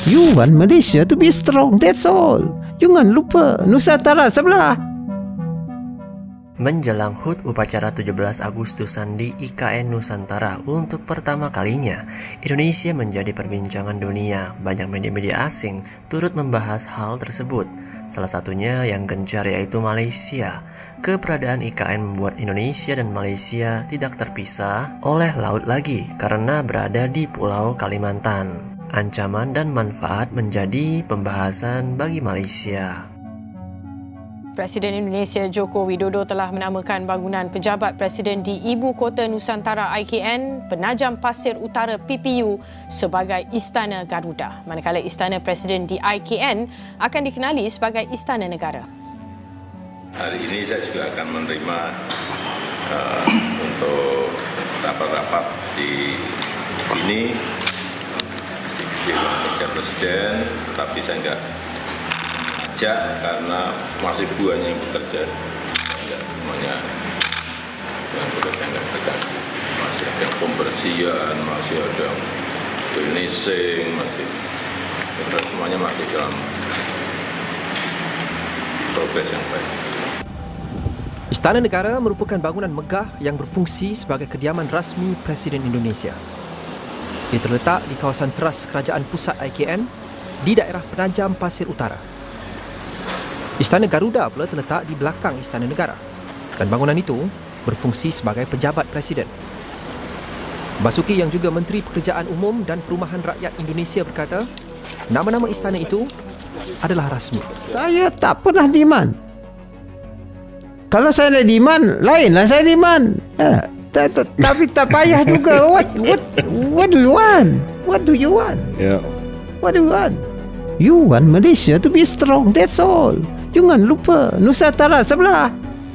You want Malaysia to be strong, that's all. Jangan lupa Nusantara sebelah. Menjelang HUT upacara 17 Agustusan di IKN Nusantara untuk pertama kalinya, Indonesia menjadi perbincangan dunia. Banyak media-media asing turut membahas hal tersebut. Salah satunya yang gencar yaitu Malaysia. Keberadaan IKN membuat Indonesia dan Malaysia tidak terpisah oleh laut lagi karena berada di Pulau Kalimantan. Ancaman dan manfaat menjadi pembahasan bagi Malaysia. Presiden Indonesia Joko Widodo telah menamakan bangunan pejabat presiden di Ibu Kota Nusantara IKN, Penajam Pasir Utara PPU sebagai Istana Garuda. Manakala Istana Presiden di IKN akan dikenali sebagai Istana Negara. Hari ini saya juga akan menerima untuk rapat-rapat di sini di ruang kerja presiden, tetapi saya enggak karena masih banyak yang bekerja, enggak semuanya yang bekerja enggak terganggu. Masih ada yang pembersihan, masih ada yang finishing, masih semuanya masih dalam progres yang baik. Istana Negara merupakan bangunan megah yang berfungsi sebagai kediaman rasmi Presiden Indonesia. Ia terletak di kawasan teras Kerajaan Pusat IKN di daerah Penajam Pasir Utara. Istana Garuda pula terletak di belakang Istana Negara dan bangunan itu berfungsi sebagai pejabat presiden. Basuki yang juga Menteri Pekerjaan Umum dan Perumahan Rakyat Indonesia berkata, nama-nama istana itu adalah rasmi. Saya tak pernah demand. Kalau saya ada demand, lainlah saya demand. Tapi tak payah juga. What do you want? What do you want? Yeah. What do you want? You want Malaysia to be strong, that's all. Jangan lupa Nusantara sebelah.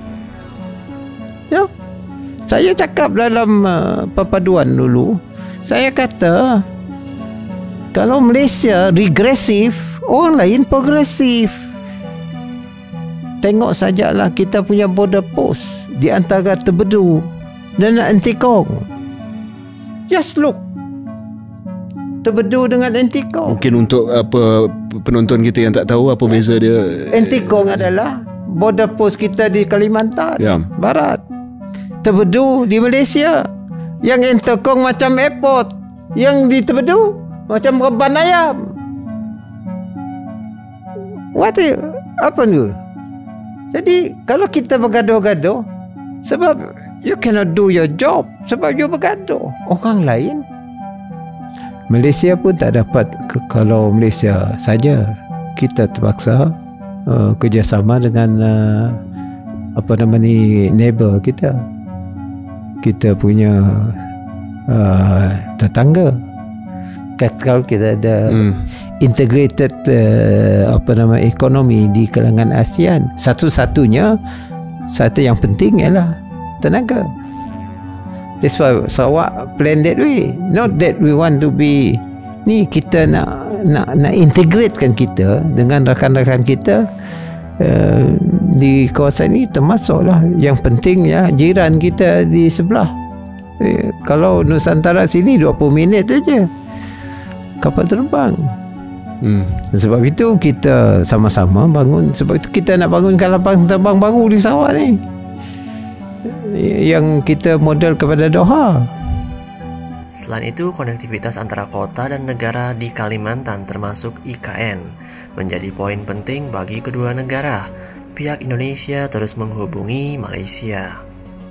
Ya? Saya cakap dalam perpaduan dulu, saya kata kalau Malaysia regresif, orang lain progresif. Tengok sajalah kita punya border post di antara Tebedu dan Antikong. Just look. Tebedu dengan Antikong. Mungkin untuk apa penonton kita yang tak tahu apa beza dia. Antikong adalah border post kita di Kalimantan Barat. Tebedu di Malaysia. Yang Antikong macam airport. Yang di Tebedu macam reban ayam. Apa ni? Jadi kalau kita bergaduh-gaduh, sebab you cannot do your job, sebab you bergaduh. Orang lain, Malaysia pun tak dapat kalau Malaysia saja. Kita terpaksa kerjasama dengan neighbor kita. Kita punya tetangga. Kalau kita ada integrated ekonomi di kalangan ASEAN, satu yang penting ialah tenaga. That's why Sarawak plan that way. Not that we want to be ni, kita nak integratekan kita dengan rakan-rakan kita di kawasan ini, termasuklah yang penting ya jiran kita di sebelah. Kalau Nusantara sini 20 minit saja kapal terbang. Sebab itu kita sama-sama bangun. Sebab itu kita nak bangunkan lapangan terbang baru di Sarawak ni, yang kita model kepada Doha. Selain itu, konektivitas antara kota dan negara di Kalimantan termasuk IKN menjadi poin penting bagi kedua negara. Pihak Indonesia terus menghubungi Malaysia.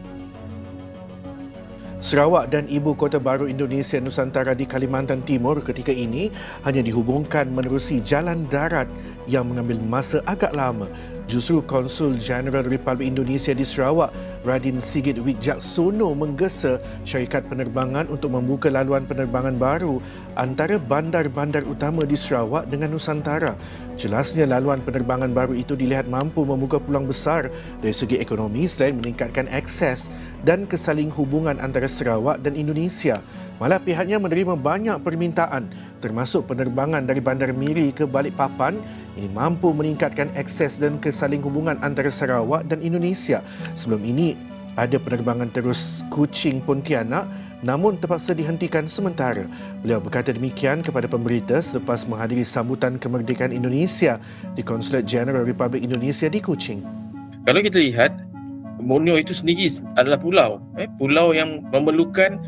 Sarawak dan Ibu Kota Baru Indonesia Nusantara di Kalimantan Timur ketika ini hanya dihubungkan menerusi jalan darat yang mengambil masa agak lama. Justru Konsul Jeneral Republik Indonesia di Sarawak, Radin Sigit Wijaksono, menggesa syarikat penerbangan untuk membuka laluan penerbangan baru antara bandar-bandar utama di Sarawak dengan Nusantara. Jelasnya laluan penerbangan baru itu dilihat mampu membuka peluang besar dari segi ekonomi selain meningkatkan akses dan kesaling hubungan antara Sarawak dan Indonesia. Malah pihaknya menerima banyak permintaan termasuk penerbangan dari Bandar Miri ke Balikpapan. Ini mampu meningkatkan akses dan kesaling hubungan antara Sarawak dan Indonesia. Sebelum ini ada penerbangan terus Kuching Pontianak namun terpaksa dihentikan sementara. Beliau berkata demikian kepada pemberita selepas menghadiri sambutan kemerdekaan Indonesia di Konsulat Jenderal Republik Indonesia di Kuching. Kalau kita lihat, Borneo itu sendiri adalah pulau, pulau yang memerlukan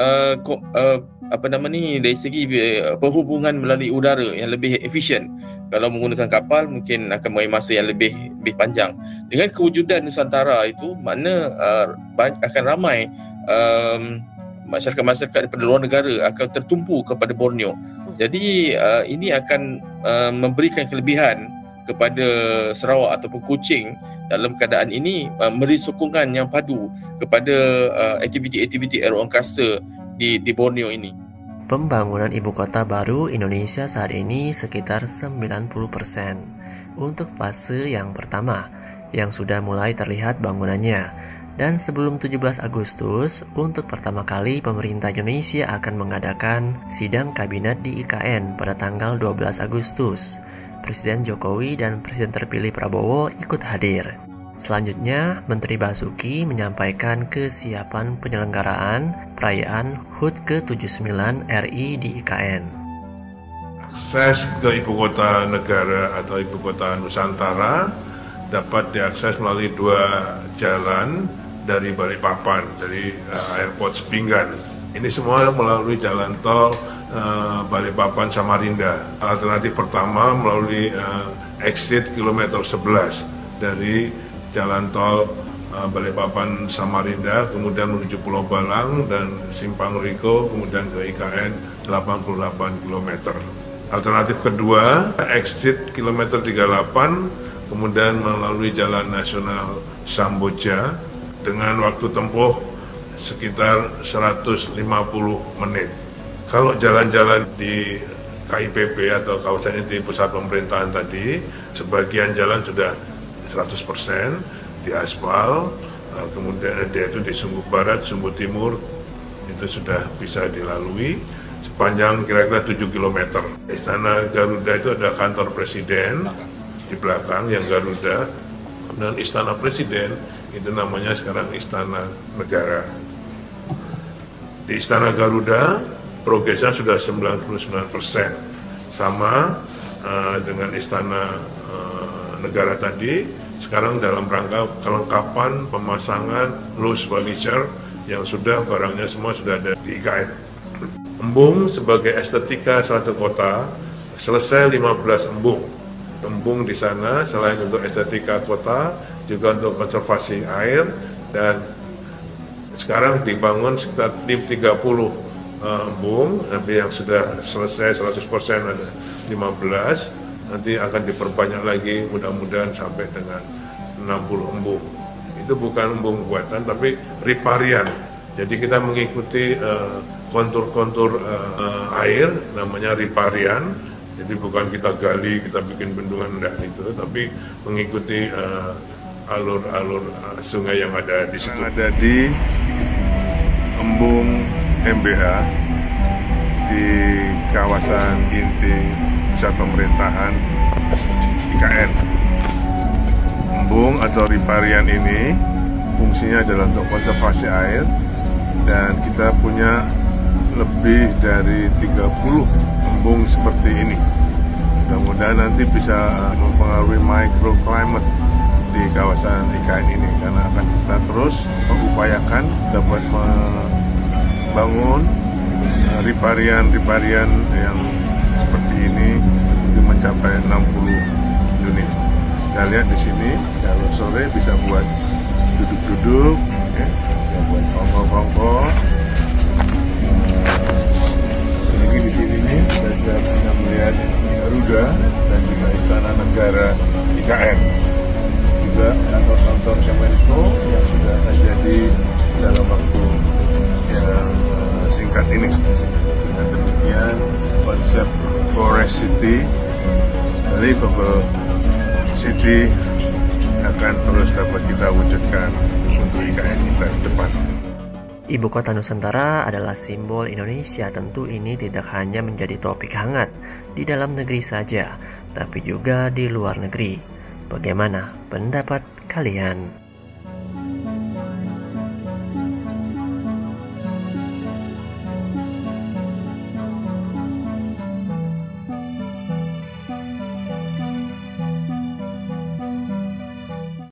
dari segi perhubungan melalui udara yang lebih efisien. Kalau menggunakan kapal mungkin akan mengambil masa yang lebih panjang. Dengan kewujudan Nusantara itu, makna akan ramai masyarakat-masyarakat daripada luar negara akan tertumpu kepada Borneo. Jadi ini akan memberikan kelebihan kepada Sarawak ataupun Kuching dalam keadaan ini memberi sokongan yang padu kepada aktiviti-aktiviti aeroangkasa di Borneo ini. Pembangunan ibu kota baru Indonesia saat ini sekitar 90% untuk fase yang pertama yang sudah mulai terlihat bangunannya. Dan sebelum 17 Agustus, untuk pertama kali pemerintah Indonesia akan mengadakan sidang kabinet di IKN pada tanggal 12 Agustus. Presiden Jokowi dan Presiden terpilih Prabowo ikut hadir. Selanjutnya, Menteri Basuki menyampaikan kesiapan penyelenggaraan perayaan HUT ke-79 RI di IKN. Akses ke ibu kota negara atau ibu kota Nusantara dapat diakses melalui 2 jalan dari Balikpapan, dari Airport Sepinggan. Ini semua melalui jalan tol Balikpapan Samarinda. Alternatif pertama melalui exit kilometer 11 dari jalan tol Balikpapan Samarinda, kemudian menuju Pulau Balang dan Simpang Riko, kemudian ke IKN 88 km. Alternatif kedua, exit kilometer 38, kemudian melalui Jalan Nasional Samboja dengan waktu tempuh sekitar 150 menit. Kalau jalan-jalan di KIPP atau kawasan inti pusat pemerintahan tadi, sebagian jalan sudah 100% di aspal, kemudian dia itu di Sumbu Barat, Sumbu Timur itu sudah bisa dilalui sepanjang kira-kira 7 km. Istana Garuda itu ada kantor presiden di belakang yang Garuda, dan Istana Presiden itu namanya sekarang Istana Negara. Di Istana Garuda progresnya sudah 99%, sama dengan Istana Negara tadi. Sekarang dalam rangka kelengkapan pemasangan loose furniture yang sudah barangnya semua sudah ada di IKN. Embung sebagai estetika suatu kota, selesai 15 embung. Embung di sana selain untuk estetika kota, juga untuk konservasi air, dan sekarang dibangun sekitar 30 embung, tapi yang sudah selesai 100% ada 15. Nanti akan diperbanyak lagi, mudah-mudahan sampai dengan 60 embung. Itu bukan embung buatan, tapi riparian. Jadi kita mengikuti kontur-kontur air, namanya riparian. Jadi bukan kita gali, kita bikin bendungan, enggak itu, tapi mengikuti alur-alur sungai yang ada di situ. Yang ada di embung MBH di kawasan inti pusat pemerintahan IKN. Embung atau riparian ini fungsinya adalah untuk konservasi air, dan kita punya lebih dari 30 embung seperti ini. Mudah-mudahan nanti bisa mempengaruhi microclimate di kawasan IKN ini, karena akan kita terus mengupayakan dapat membangun riparian yang seperti ini untuk mencapai 60 unit. Kita lihat di sini, kalau sore bisa buat duduk-duduk, bisa buat kongko-kongko. Ini di sini nih, kita sudah bisa melihat Garuda dan juga Istana Negara IKN. Juga kantor-kantor Kemenko yang sudah terjadi dalam waktu yang singkat ini. Dan demikian konsep Forest City, Livable City akan terus dapat kita wujudkan untuk IKN kita ke depan. Ibu kota Nusantara adalah simbol Indonesia. Tentu ini tidak hanya menjadi topik hangat di dalam negeri saja, tapi juga di luar negeri. Bagaimana pendapat kalian?